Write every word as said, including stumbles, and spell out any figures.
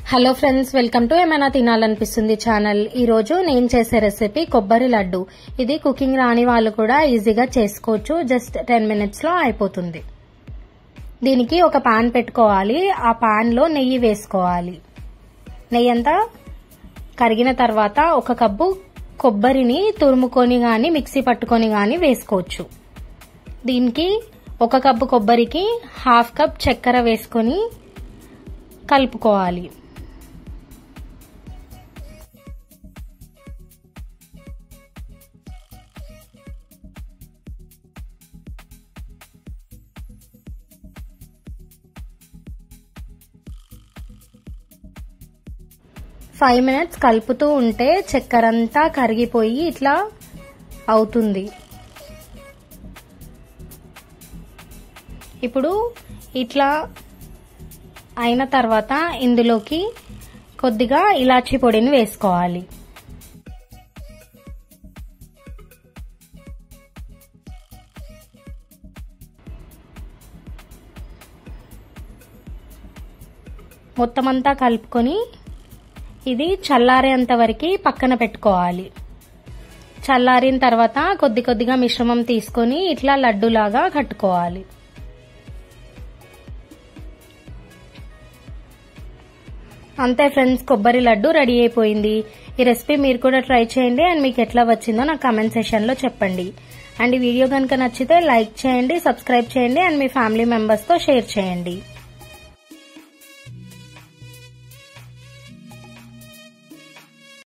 Hello friends, welcome to ఏమైనా తినాలనిపిస్తుంది channel. ఈ రోజు నేను చేసే రెసిపీ కొబ్బరి లడ్డు. ఇది కుకింగ్ రాని వాళ్ళు కూడా ఈజీగా చేసుకోవచ్చు. జస్ట్ టెన్ మినిట్స్ లో అయిపోతుంది. దీనికి ఒక పాన్ పెట్టుకోవాలి. ఆ పాన్ లో నెయ్యి వేసుకోవాలి. నెయ్యి అంతా కరిగిన తర్వాత ఒక కప్పు కొబ్బరిని తురుముకొని గాని మిక్సీ పట్టుకొని గాని వేసుకోవచ్చు. దీనికి ఒక కప్పు కొబ్బరికి హాఫ్ కప్ చక్కెర వేసుకొని కలుపుకోవాలి. ఫైవ్ మినిట్స్ కలుపుతూ ఉంటే చక్కెర అంతా కరిగిపోయి ఇట్లా అవుతుంది. ఇప్పుడు ఇట్లా అయిన తర్వాత ఇందులోకి కొద్దిగా ఇలాచీ పొడిని వేసుకోవాలి. మొత్తం అంతా కలుపుకొని ఇది చల్లారేంత వరకు పక్కన పెట్టుకోవాలి. చల్లారిన తర్వాత కొద్ది కొద్దిగా మిశ్రమం తీసుకొని ఇట్లా లడ్డూలాగా కట్టుకోవాలి. అంతే ఫ్రెండ్స్, కొబ్బరి లడ్డు రెడీ అయిపోయింది. ఈ రెసిపీ మీరు కూడా ట్రై చేయండి అండ్ మీకు ఎట్లా వచ్చిందో నాకు కామెంట్ సెక్షన్ లో చెప్పండి. అండ్ ఈ వీడియో కనుక నచ్చితే లైక్ చేయండి, సబ్స్క్రైబ్ చేయండి అండ్ మీ ఫ్యామిలీ మెంబర్స్ తో షేర్ చేయండి.